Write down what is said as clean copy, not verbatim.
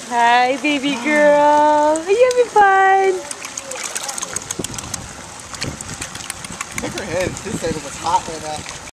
Hi, baby girl. Are you having fun? Look at her head. This table was hot right now.